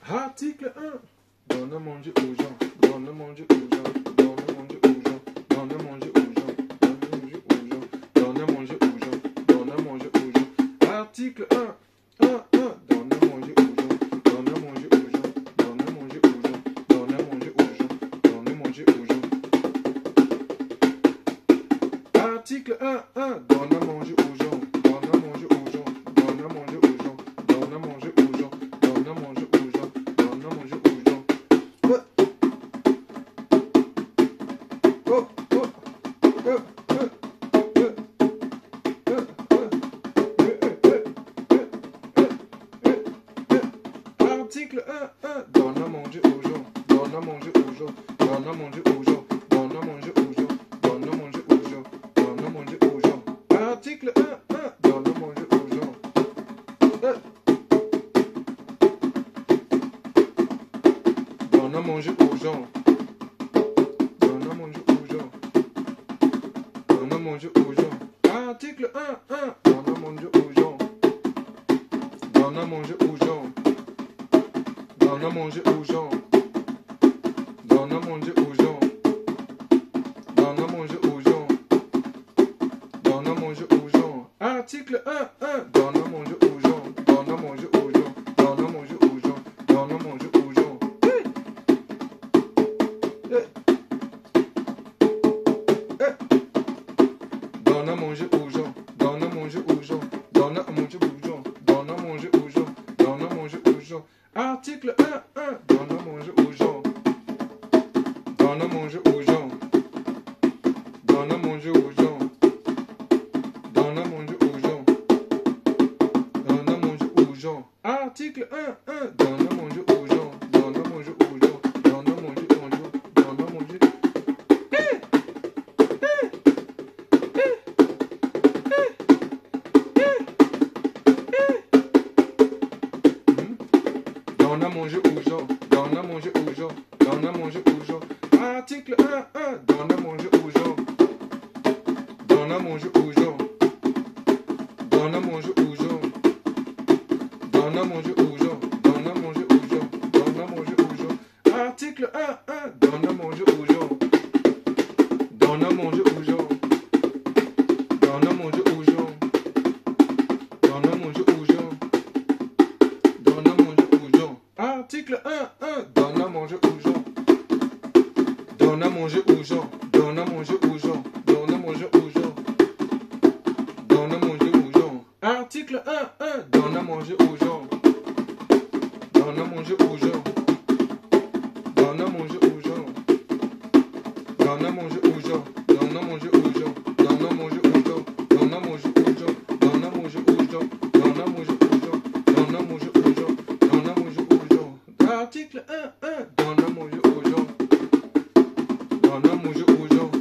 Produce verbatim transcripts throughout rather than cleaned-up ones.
Article un. Donne à manger aux gens. Donne à manger aux gens. Donne à manger aux gens. Donne à manger aux gens. Donne à manger aux gens. Donne à manger aux gens. Donne à manger aux gens. Article un. un, un. Donne à manger aux gens. Donne à manger aux gens. Donne à manger aux gens. Donne à manger aux gens. Donne à manger aux gens. Article un. un. Donne à manger aux gens. Donne à manger aux gens. Donne à manger aux gens. Donne à manger aux gens. Donne à manger aux gens. Donne à manger aux gens. Oh, oh, oh, Article un. un. Donne à manger aux gens. Donne à manger aux gens. Donne à manger aux gens. Donne à manger aux gens. Donne à manger aux gens. Donne à manger aux gens. Article un. un. Donne à manger aux gens. Donne à manger aux gens. Donne à manger aux gens. Donne à manger aux gens. Article un. un. Donne à manger aux gens. Donne à manger aux gens. Donne à manger aux gens. Donne à manger aux gens. Donne à manger aux gens. Donne à manger aux gens. Article un. un. Donne à manger aux gens. Donne à manger aux gens. Donne à manger aux gens. Donne à manger aux gens. Hey! Hey! Hey! Donne à manger aux gens. Donne à manger aux gens. Donne à manger aux gens. Donne à manger aux gens. Donne à manger aux gens. Article un. un. Donne à manger aux gens. Donne à manger aux gens. Donne à manger aux gens. Donne à manger aux gens. Donne à manger aux gens. Article un. un. Donne à manger aux gens. Donne à manger aux gens. Donne à manger aux gens. Donne à manger. Hey! Hey! Hey! Hey! Hey! Hey! Hmm? Donne à manger aux gens. Donne à manger aux gens. Donne à manger aux gens. Article un. un. Donne à manger aux gens. Donne à manger aux gens. Donne à manger aux gens. Donne à manger aux gens. Donne à manger aux gens. Donne à manger aux gens. Article un. un. Donne à manger aux gens. Donne à manger aux gens. Donne à manger aux gens. Donne à manger aux gens. Donne à manger aux gens. Article un. un. Donne à manger aux gens. Donne à manger aux gens. Donne à manger aux gens. Donne à manger aux gens. Donne à manger aux gens. Article un. un. Donne à manger aux gens. Donne à manger aux gens. Donne à manger aux gens. Donne à manger aux gens. Donne à manger aux gens. Donne à manger aux gens. Donne à manger aux gens. Donne à manger aux gens. Donne à manger aux gens. Donne à manger aux gens. Donne à manger aux gens. Article un. un. Donne à manger aux gens. Donne à manger aux gens.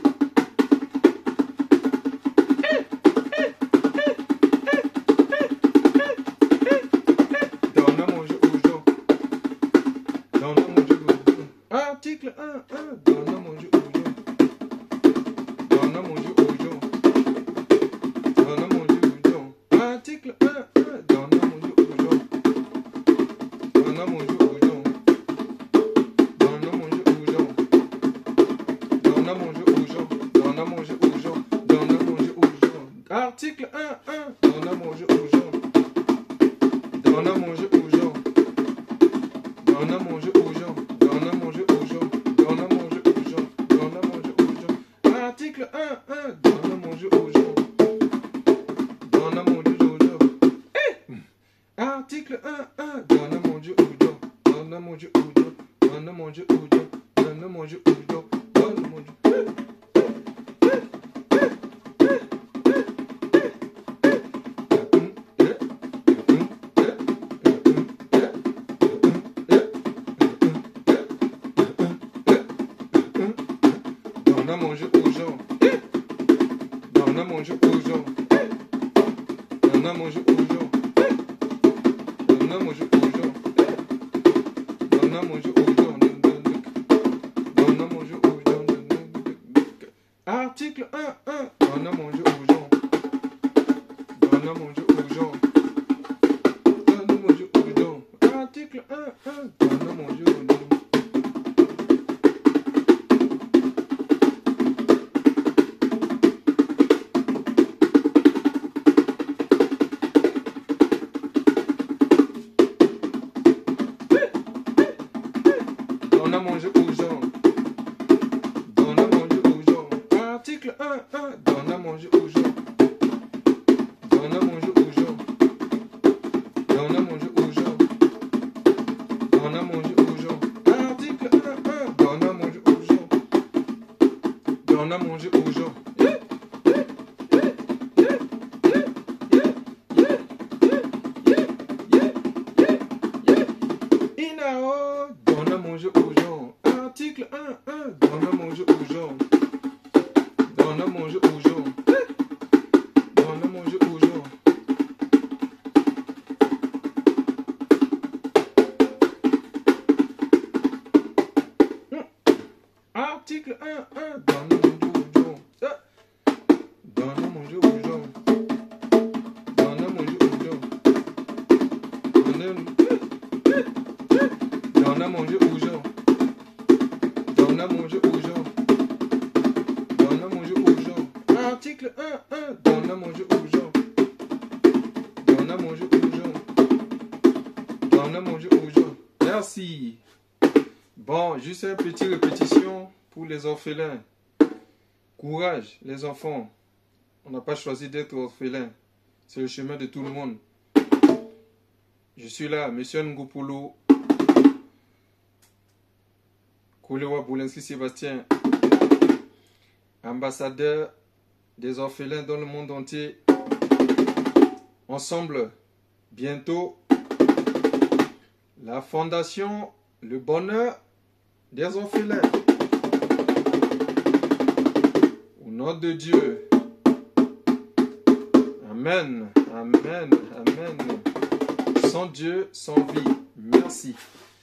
Donne à manger aux gens. Donne à manger aux gens. Article un. un. Donne à manger aux gens. Donne à manger aux gens. Donne à manger aux gens. Article un. un. Donne à manger aux gens. Donne à manger aux gens. Donne à manger aux gens. Donne à manger aux gens. Donne à manger aux gens. Donne à manger aux gens. Article un. un. Donne à manger aux gens. Donne à manger aux gens. Donne à manger aux gens. Donne à manger aux gens. Donne à manger aux gens. Donne à manger aux gens. Article un. un. Donne à manger aux gens. Donne à manger aux gens. Hey! Article un. un. Donne à manger aux gens. Donne à manger aux gens. Donne à manger aux gens. Donne à manger aux gens. Donne à manger. Hey! Donne à manger aux gens. Donne à manger aux gens. Donne à manger aux gens. Donne à manger aux gens. Donne à manger aux gens. Donne à manger aux gens. Article un. un. Donne à manger aux gens. Donne à manger aux gens. Donne à manger aux gens. Article un, un. Donne à manger aux gens. Donne à manger aux gens. Donne à manger aux gens. Article un, un. Donne à manger aux gens. Donne à manger aux gens. Donne à manger aux gens. Donne à manger aux gens. Article un, un. Donne à manger aux gens. Donne à manger aux gens. Inao, donne à manger aux gens. Article un, un. Donne à manger aux gens. Donne à manger aux gens. Donne à manger aux gens. Article un, un. Donne à manger aux gens. Donne à manger aux gens. Donne à manger aux gens. Donne à... Donne à manger aux gens. Donne à manger aux gens. Donne à manger aux gens. Article un, un. Donne à manger aux gens. Donne à manger aux gens. Donne à manger aux gens. Merci. Bon, juste une petite répétition pour les orphelins. Courage, les enfants. On n'a pas choisi d'être orphelins. C'est le chemin de tout le monde. Je suis là, Monsieur Ngopolo. Kolewa Boulenski Sébastien, ambassadeur des orphelins dans le monde entier. Ensemble, bientôt, la fondation Le Bonheur des Orphelins. Au nom de Dieu. Amen, amen, amen. Sans Dieu, sans vie. Merci.